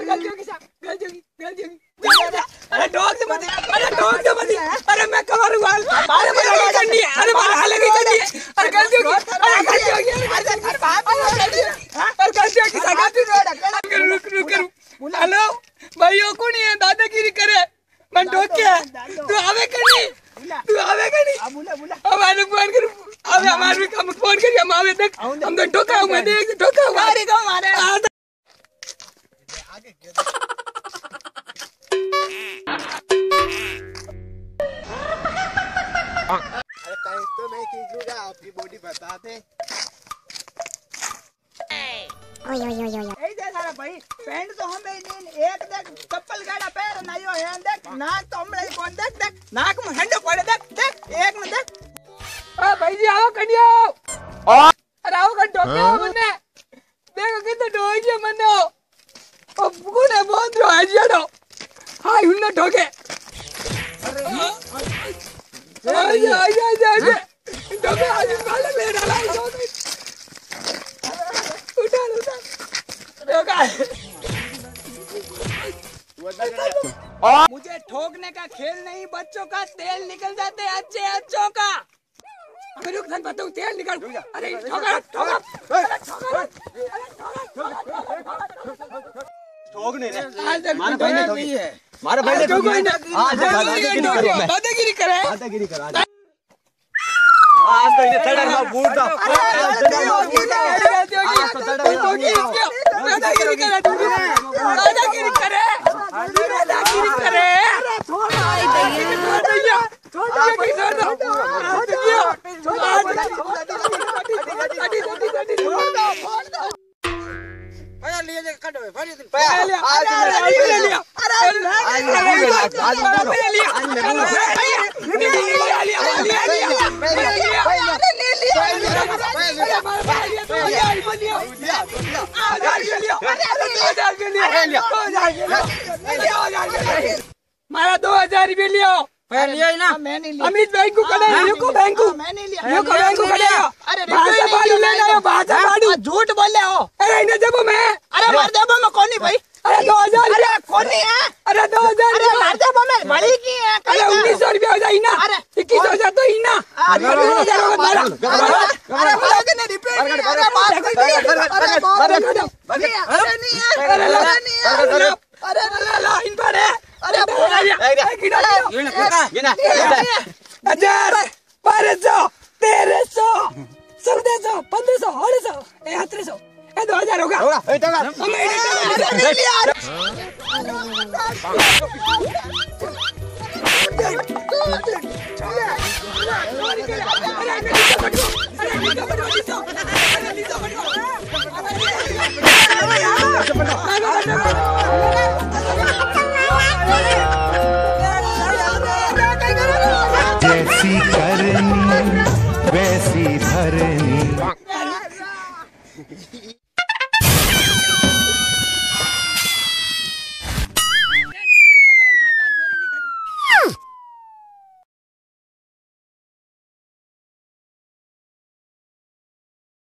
गलती होगी साहब, गलती होगी। अरे ठोक दे मत, अरे मैं करूंगा, अरे मैं अलग करनी है, अरे मैं अलग ही करनी है, अरे गलती होगी, अरे गलती होगी, अरे गलती होगी साहब, रुक। हेलो भाइयों को नहीं है, दादागिरी करे, मैं ठोक के तू आवे करनी, हमारे फोन कर, अब हमारे हम फोन करिए, हम आवे देख, हम तो ठोका हूं, मैं देख ठोका हूं, अरे को मारे आगे अरे कहीं तो मैं खींच लूंगा, आपकी बॉडी बता दे। सारा भाई पैंट तो हमें एक देख, चप्पल गाड़ा पैर नायो है, देख नाक तो हमरे कौन, देख नाक में हंडो पड़े, देख एक में देख। ओ भाई जी आओ कन्या, अरे आओ कन ठोके मने, देखो कितने ठोके मने, ओ कोने बोल रहा है जियाडो, हाय उन्ने ठोके, आजा ठोके आज माले ले डाला, उठा मुझे ठोकने का खेल नहीं, बच्चों का तेल निकल जाते अच्छों का। अबे रुक, धन बताऊं, तेल निकाल, अरे ठोक नहीं रे, मारा भाई ने ठोकी है, मारा भाई ने ठोकी है, दादागिरी करे, आज तो इन्हें थर्ड में बूट दो, दादागिरी करे, मारा 2000 रुपये लियो, अमित बैंक को कड़े, यूको बैंक को कड़े, भाषा पाड़ू ले जाओ, भाषा पाड़ू, झूठ बोल रहे हो, अरे इन्हें जब मैं, अरे मार जब मैं कौन नहीं भाई, अरे 2000, अरे कौन नहीं है, अरे 2000, अरे मार जब मैं बड़ी की है, अरे 1900 रुपया हो जाए ना, अरे 21,000 तो ही ना, अरे मार ने रिपेयर, अरे मार अरे ला इन पर है, अरे 1000, 1200, 1300, 1400, 1500, 1600, 1800, 2000 होगा, जैसी करनी वैसी भरनी।